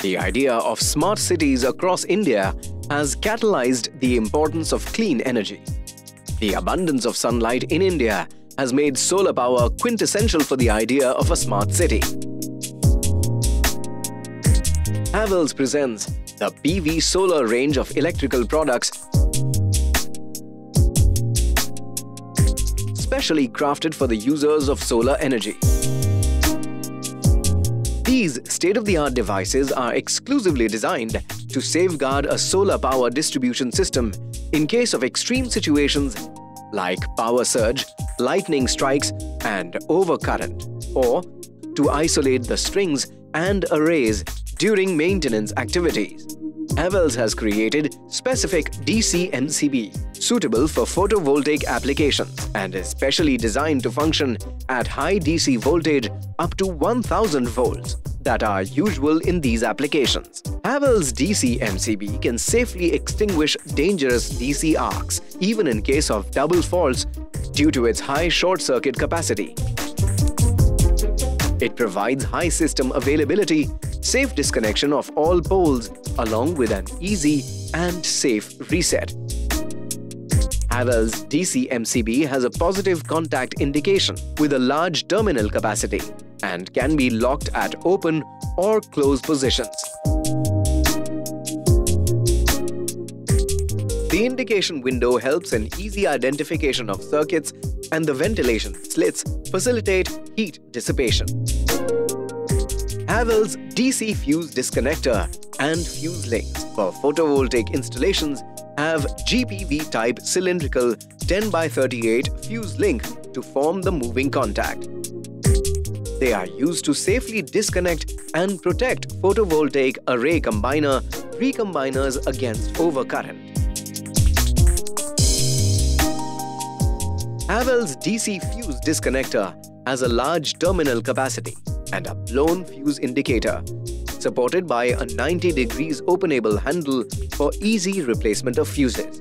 The idea of smart cities across India has catalyzed the importance of clean energy. The abundance of sunlight in India has made solar power quintessential for the idea of a smart city. Havells presents the PV Solar range of electrical products specially crafted for the users of solar energy. These state-of-the-art devices are exclusively designed to safeguard a solar power distribution system in case of extreme situations like power surge, lightning strikes, and overcurrent, or to isolate the strings and arrays during maintenance activities. Havells has created specific DC MCB suitable for photovoltaic applications and is specially designed to function at high DC voltage up to 1000 volts that are usual in these applications. Havells DC MCB can safely extinguish dangerous DC arcs even in case of double faults due to its high short-circuit capacity. It provides high system availability, safe disconnection of all poles, along with an easy and safe reset. Havells DC MCB has a positive contact indication with a large terminal capacity and can be locked at open or closed positions. The indication window helps in easy identification of circuits, and the ventilation slits facilitate heat dissipation. Havells DC fuse disconnector and fuse links for photovoltaic installations have GPV type cylindrical 10x38 fuse link to form the moving contact. They are used to safely disconnect and protect photovoltaic array combiner recombiners against overcurrent. Havells DC fuse disconnector has a large terminal capacity and a blown fuse indicator, supported by a 90 degrees openable handle for easy replacement of fuses.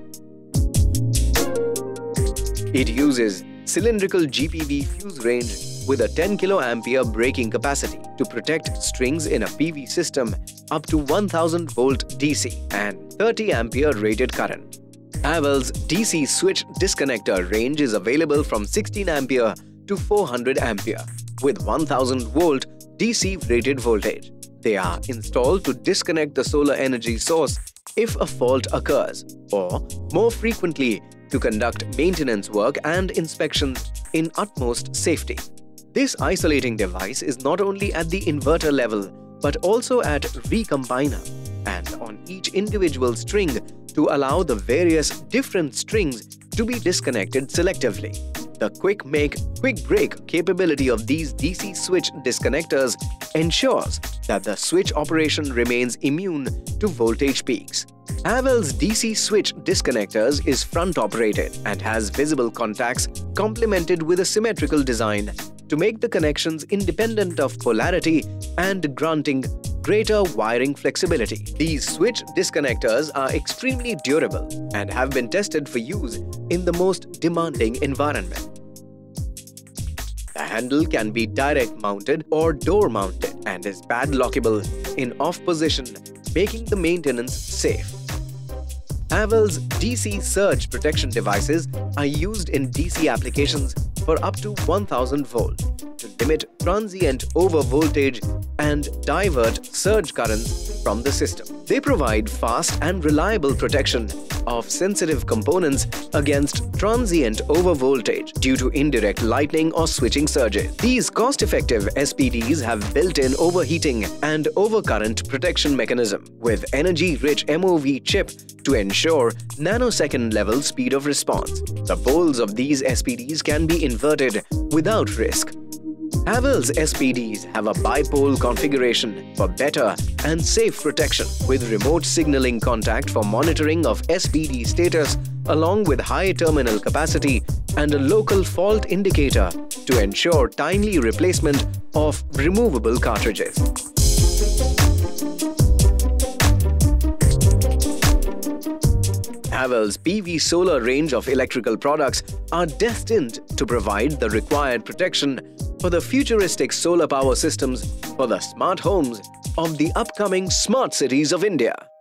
It uses cylindrical GPV fuse range with a 10 kA breaking capacity to protect strings in a PV system up to 1000 volt DC and 30 ampere rated current. Havells DC switch disconnector range is available from 16 ampere to 400 ampere with 1000 volt DC rated voltage. They are installed to disconnect the solar energy source if a fault occurs, or more frequently to conduct maintenance work and inspections in utmost safety. This isolating device is not only at the inverter level but also at recombiner and on each individual string to allow the various different strings to be disconnected selectively. The quick make, quick break capability of these DC switch disconnectors ensures that the switch operation remains immune to voltage peaks. Havells DC switch disconnectors is front operated and has visible contacts complemented with a symmetrical design to make the connections independent of polarity and granting greater wiring flexibility. These switch disconnectors are extremely durable and have been tested for use in the most demanding environment. The handle can be direct mounted or door mounted and is padlockable in off position, making the maintenance safe. Havells DC surge protection devices are used in DC applications for up to 1000 volt to limit transient overvoltage and divert surge currents from the system. They provide fast and reliable protection of sensitive components against transient overvoltage due to indirect lightning or switching surges. These cost-effective SPDs have built-in overheating and overcurrent protection mechanism with energy-rich MOV chip to ensure nanosecond-level speed of response. The poles of these SPDs can be inverted without risk. Havells SPDs have a bipole configuration for better and safe protection with remote signaling contact for monitoring of SPD status along with high terminal capacity and a local fault indicator to ensure timely replacement of removable cartridges. Havells PV Solar range of electrical products are destined to provide the required protection for the futuristic solar power systems for the smart homes of the upcoming smart cities of India.